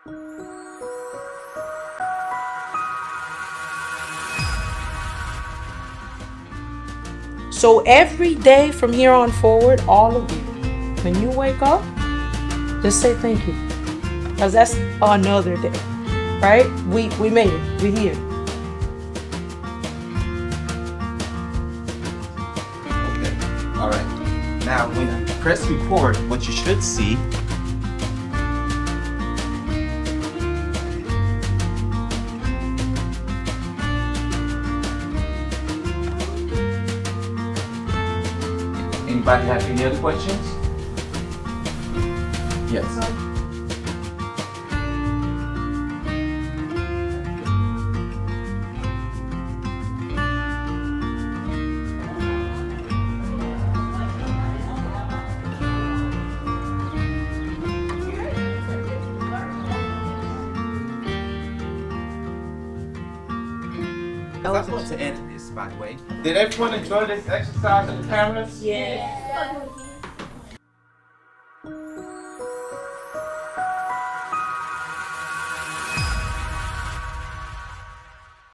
So every day from here on forward, all of you, when you wake up, just say thank you. Because that's another day, right? We made it. We're here. Okay. All right. Now, when you press record, what you should see Anybody have any other questions? Yes. I want to end this, by the way. Did everyone enjoy this exercise in the cameras? Yeah.